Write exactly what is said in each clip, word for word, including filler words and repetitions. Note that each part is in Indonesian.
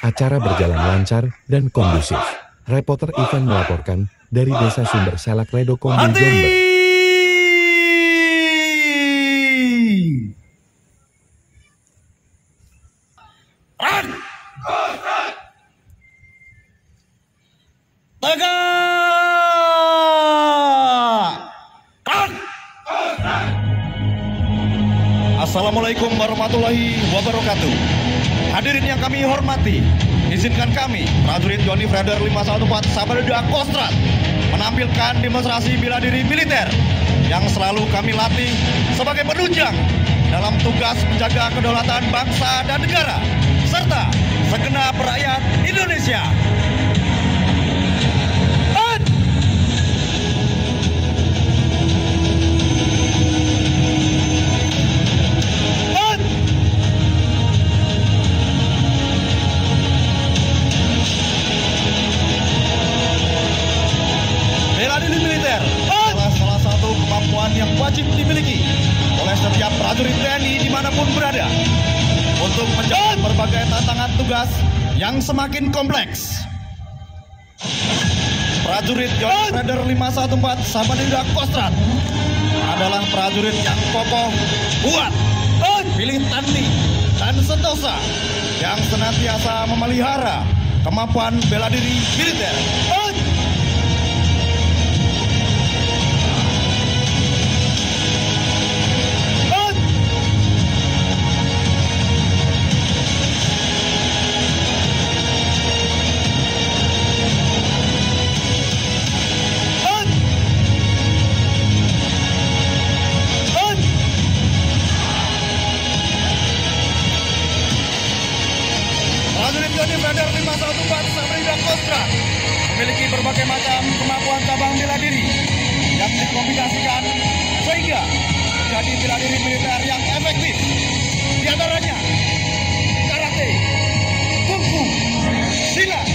Acara berjalan lancar dan kondusif. Reporter Ivan melaporkan dari Desa Sumber Salak Redokombu, Jember. Assalamualaikum warahmatullahi wabarakatuh. Hadirin yang kami hormati, izinkan kami, prajurit Johnny Fredder lima satu empat Samarinda Kostrad, menampilkan demonstrasi bela diri militer yang selalu kami latih sebagai penunjang dalam tugas menjaga kedaulatan bangsa dan negara, serta segenap rakyat Indonesia. Bela diri militer adalah salah satu kemampuan yang wajib dimiliki oleh setiap prajurit T N I dimanapun berada untuk menjawab berbagai tantangan tugas yang semakin kompleks. Prajurit Johnny Fredder lima satu empat Samarinda Kostrad adalah prajurit yang kokoh, kuat, pilih tanding, dan sentosa yang senantiasa memelihara kemampuan bela diri militer. Prajurit Johnny Fredder lima satu empat Samarinda Kostrad memiliki berbagai macam kemampuan cabang bela diri yang dikombinasikan sehingga menjadi bela diri militer yang efektif. Di antaranya karate, kungfu, silat,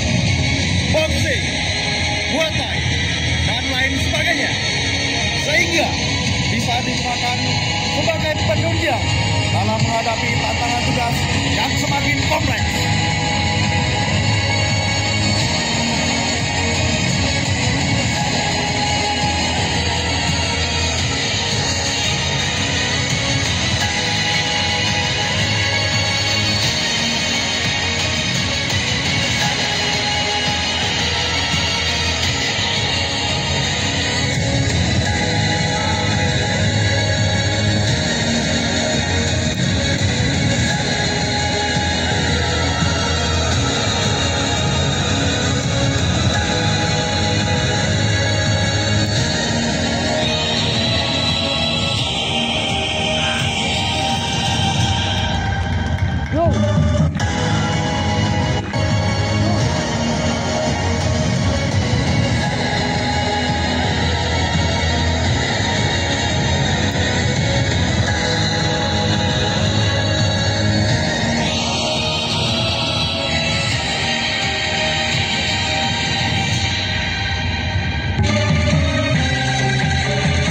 boxing, muay thai, dan lain sebagainya, sehingga bisa digunakan sebagai penunjang dalam menghadapi tantangan tugas yang semakin kompleks.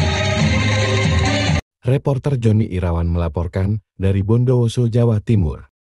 Reporter Joni Irawan melaporkan dari Bondowoso, Jawa Timur.